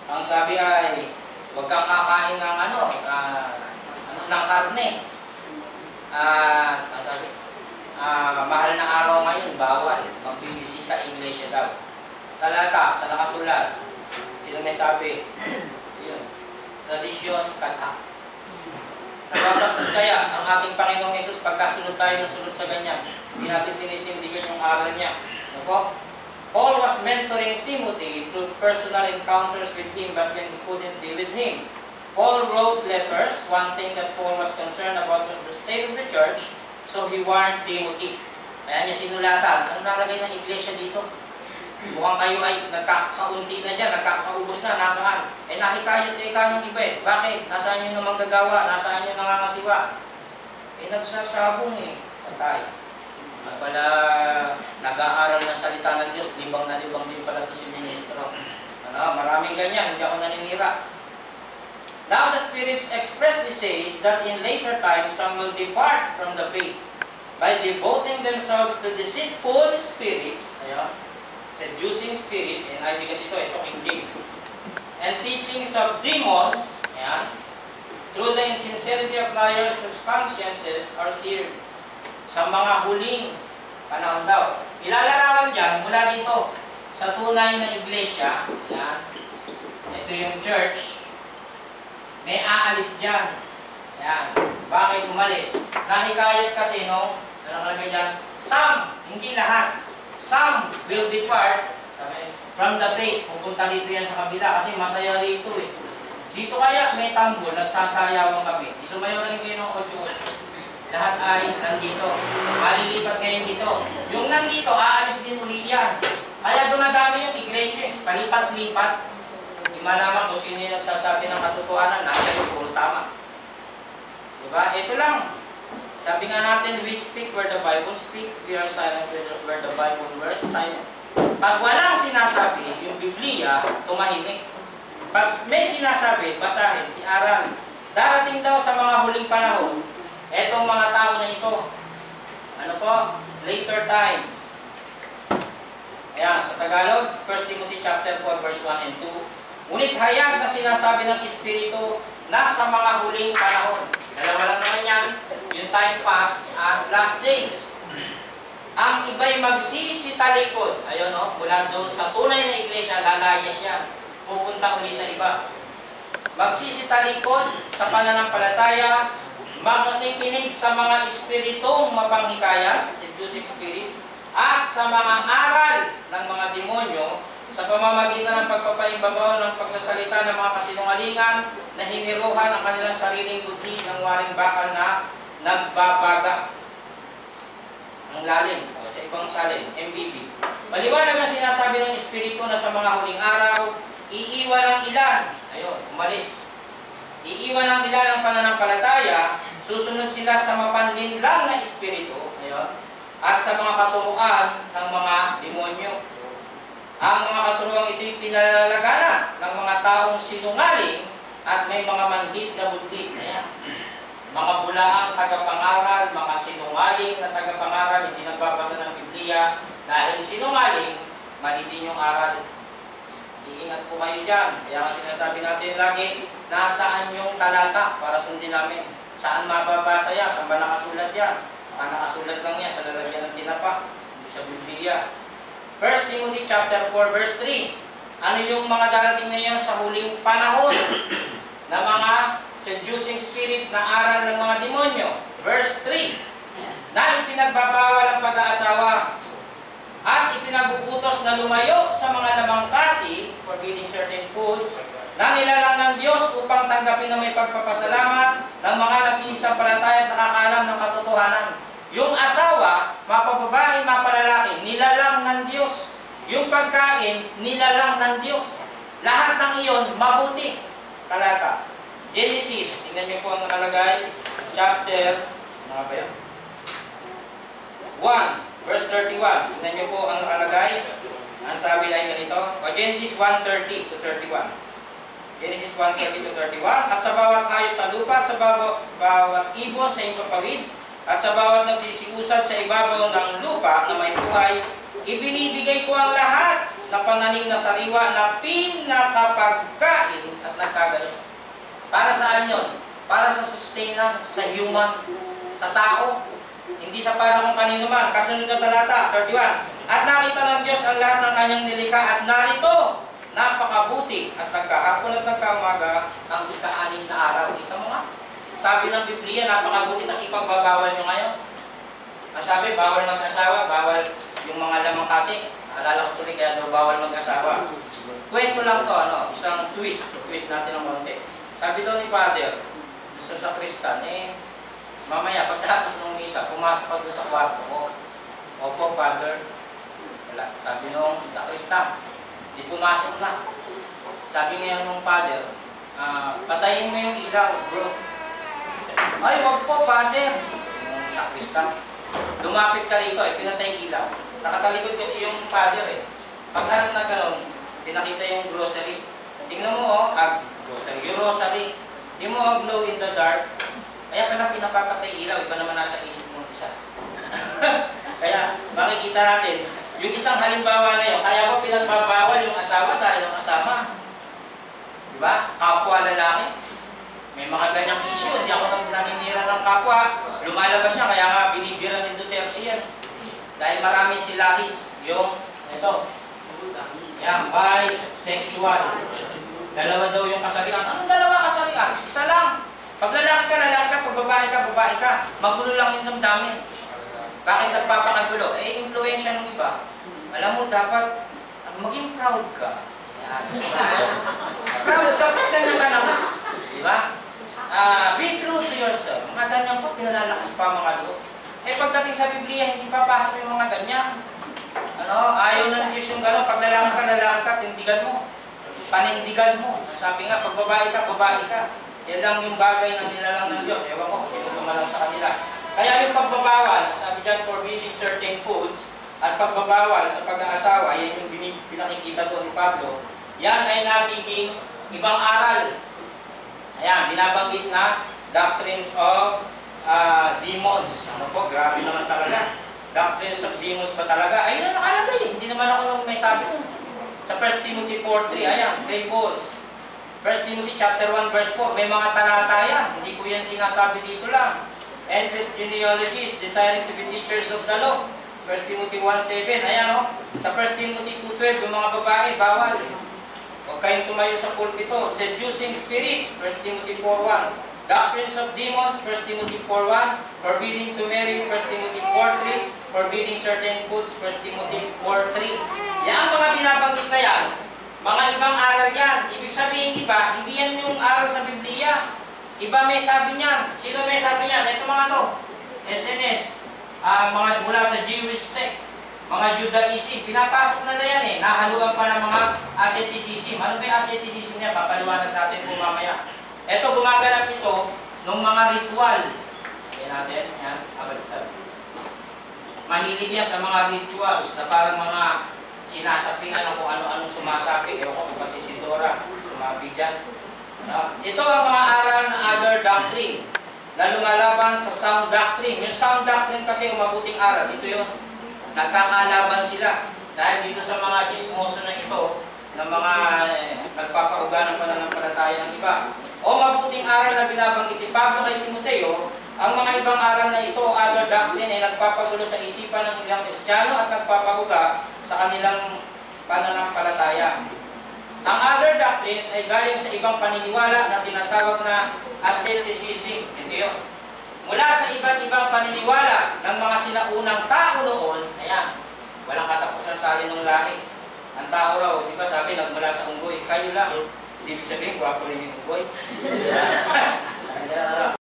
Ang sabi ay, huwag kang kakain ng ng karne. Ang sabi, mahal na araw ngayon, bawal. Magbibisita iglesia daw. Talata, sa nakasulat. Sino may sabi? Yun. Tradisyon, kata. Nagpapastos kaya ang ating Panginoong Yesus pagkasunod tayo ng sunod sa ganyan. Hindi natin tinitindigan yung aral niya. Ano po? Paul was mentoring Timothy through personal encounters with him, but when he couldn't be with him, Paul wrote letters. One thing that Paul was concerned about was the state of the church, so he warned Timothy. Ayan niya sinulatan. Anong nalagay ng iglesia dito? Mukhang kayo ay nagkakaunti na dyan, nagkakaubos na, nasaan? Nakikayot ka ng iba eh. Bakit? Nasaan yung manggagawa? Nasaan yung nangangasiwa? Nagsasabong eh. Patay. At pala, nag-aaral ng salita ng Diyos, libang na libang din pala ito si ministro. Maraming ganyan, hindi ako naninira. Now the Spirit expressly says that in later times, some will depart from the faith by devoting themselves to deceitful spirits, seducing spirits, NIV kasi ito King James, and teachings of demons, through the insincerity of liars whose consciences are seared. Sa mga huling panahon daw. Ilalarawan dyan, mula dito, sa tunay na iglesia, ito yung church, may aalis dyan. Bakit umalis? Nahikayat kasi nung, nakalagay dyan, some, hindi lahat, some will depart from the faith. Pupunta dito yan sa kabila kasi masaya rito eh. Dito kaya may tambol, nagsasayawan kami. Isumayaw na rin kayo ng audio. Lahat ay nandito. Malilipat ngayon dito. Yung nandito, aalis din uli yan. Kaya dumadami yung iglesia. Palipat-lipat. Hindi malaman kung sino yung nagsasabi ng katotohanan. Nasa yung puro tama. Diba? Ito lang. Sabi nga natin, we speak where the Bible speaks. We are silent where the Bible words silent. Pag walang sinasabi, yung Biblia, tumahimik. Pag may sinasabi, basahin, iaral. Darating daw sa mga huling panahon, etong mga tao na ito, ano po? Later times. Ayan, sa Tagalog, 1 Timothy chapter 4, verse 1 and 2. Ngunit hayag na sinasabi ng Espiritu na sa mga huling panahon. Dalawa lang naman yan, yung time past at last days. Ang iba'y magsisitalikod. Ayun o, mula doon sa tunay na iglesia, lalayas yan. Pupunta uli sa iba. Magsisitalikod sa pananampalataya, makikinig sa mga espiritong mapanghikayat, seducing spirits, at sa mga aral ng mga demonyo, sa pamamagitan ng pagpapaimbabaw ng pagsasalita ng mga kasinungalingan na hiniruhan ang kanilang sariling buti ng waring bakal na nagbabaga. Ang lalim, sa ibang salin, MBB. Maliwanag ang sinasabi ng Espiritu na sa mga huling araw, iiwan ang ilan, ayun, umalis. Iiwan ang ilan ng pananampalataya, susunod sila sa mapanlinlang na espiritu, ayun, at sa mga katuruan ng mga demonyo. Ang mga katuruan ito'y pinalalagana ng mga taong sinungaling at may mga manhid na buti. Ayan. Mga bulaang tagapangaral, mga sinungaling na tagapangaral, hindi nagbabasa ng Biblia. Dahil sinungaling, mali din yung aral. Iingat po kayo dyan. Kaya sinasabi natin lagi, nasaan yung talata para sundin namin? Saan mababasa yan? Saan ba nakasulat yan? Nakasulat lang yan sa lalagyan ng tinapa, sa Biblia. 1 Timothy chapter 4, verse 3. Ano yung mga darating na yan sa huling panahon na mga seducing spirits na aral ng mga demonyo? Verse 3. Na ipinagbabawal ang pag-aasawa at ipinag-uutos na lumayo sa mga namangkati, forbidding certain foods, na nilalang ng Diyos upang tanggapin na may pagpapasalamat ng mga nagsisampalataya at nakakaalam ng katotohanan. Yung asawa, mapababae, mapalalaki, nilalang ng Diyos. Yung pagkain, nilalang ng Diyos. Lahat ng iyon, mabuti. Talata. Genesis, tingnan niyo po ang nakalagay, chapter, mga ba yun? 1, verse 31. Tingnan niyo po ang nakalagay. Ang sabi ay ganito, Genesis 1:30 to 31. Genesis 1:30 to 31. At sa bawat hayop sa lupa, sa bawat ibon sa impapawid, at sa bawat nagsisiusad sa ibabaw ng lupa na may buhay, ibinibigay ko ang lahat na pananim na sariwa na pinakapagkain sa human, sa tao, hindi sa para kung kanino man. Kasunod na talata, 31. At nakita ng Diyos ang lahat ng kanyang nilikha at narito, napakabuti at nagkahapon at nagkaumaga ang ika-6 na araw. Kita mo nga? Sabi ng Biblia, napakabuti, kasi ipagbabawal nyo ngayon. Ang sabi, bawal mag-asawa, bawal yung mga lamang kati. Alala ko tuloy, kaya daw bawal mag-asawa. Kwento lang to, isang twist natin ng konti. Sabi daw ni Father, gusto sa Kristan, mamaya, pagkatapos ng misa, pumasok pa doon sa kwarto ko. Opo, Father. Wala. Sabi nung Kristan, di pumasok na. Sabi ngayon nung Father, patayin mo yung ilaw, bro. Ay, wag po, Father. Yung sakristan. Lumapit ka rito, pinatay ilaw. Nakatalikod kasi yung Father Pagharap na gano'n, pinakita yung grocery. Tingnan mo, grocery, yung rosary. Tingnan mo, glow in the dark. Kaya ka na pinapapatay ilaw, iba naman nasa isip mong isa. Kaya, makikita natin, yung isang halimbawa na yun, kaya ko pinagbabawal yung asawa dahil ang asama. Diba? Kapwa lalaki. May mga ganyang issue, hindi ako naninira ng kapwa. Lumalabas siya, kaya nga binibira ni Duterte yan. Dahil marami silahis, yung, ito, yan, bisexual. Dalawa daw yung kasarian. Anong dalawa kasarian? Isa lang. Pag lalaki ka, pag babae ka. Magulo lang yung damdamin. Bakit nagpapakagulo? Influensya ng iba. Alam mo, dapat maging proud ka. Proud ka, pag ganyan ka naman. Diba? Be true to yourself. Mga ganyan po, pinalalakas pa mga loob. Pagdating sa Biblia, hindi papasok yung mga ganyan. Ayaw ng Diyos yung gano'n. Pag lalaki ka, tindigan mo. Panindigan mo. Sabi nga, pag babae ka. Yan lang yung bagay na nilalang ng Diyos. Ewan ko, hindi ko tumalang sa kanila. Kaya yung pagbabawal, sabi dyan, forbidding certain foods, at pagbabawal sa pag-aasawa, yan yung pinakikita doon ni Pablo, yan ay nagiging ibang aral. Ayan, binabanggit na doctrines of demons. Ano po, grabe naman talaga. Doctrines of demons pa talaga. Ayun na nakalagay. Hindi naman ako nung may sabi doon. Sa 1 Timothy 4:3, ayan, fables. 1 Timothy chapter 1 verse 4, may mga talata yan. Hindi ko yan sinasabi dito lang. Endless genealogies, desiring to be teachers of the law. 1 Timothy 1:7, ayan Sa 1 Timothy 2:12, yung mga babae, bawal. Huwag kayong tumayo sa pulpito. Seducing spirits, 1 Timothy 4:1. Doctrines of demons, 1 Timothy 4:1. Forbidding to marry, 1 Timothy 4:3. Forbidding certain foods, 1 Timothy 4:3. Yan ang mga binabanggit na yan. Mga ibang aral yan. Ibig sabihin iba, hindi yan yung aral sa Biblia. Iba may sabi niyan. Sino may sabi niyan? Ito mga to. SNS. Mga mula sa Jewish sect. Mga Judaism. Pinapasok na yan Nahaluan pa ng mga asceticism. Ano ba yung asceticism niya? Papaliwanag natin po mamaya. Ito, gumaganap ito ng mga ritual. Ayan natin. Yan. Mahilig yan sa mga rituals na parang mga sinasapian ng kung ano-anong sumasapi. Ewan ko, pati si Dora, sumabi dyan. Ito ang mga aral na other doctrine na lumalaban sa sound doctrine. Yung sound doctrine kasi mabuting aral. Ito yun. Nagkakalaban sila. Dahil dito sa mga chismoso na ito, na mga nagpapauga ng pananampalataya ng iba. O mabuting aral na binabanggit ni Pablo kay Timoteo, ang mga ibang aral na ito, other doctrine, ay nagpapagulo sa isipan ng ilang Kristiyano at nagpapahuga sa kanilang pananampalataya. Ang other doctrines ay galing sa ibang paniniwala na tinatawag na asceticism. Ito yun. Mula sa iba't ibang paniniwala ng mga sinaunang tao noon, ayan, walang katapusan sa alinong lahi. Ang tao raw, di ba sabi, nagmula sa unggoy, kayo lang. Ibig sabihin, guwapo rin yung unggoy.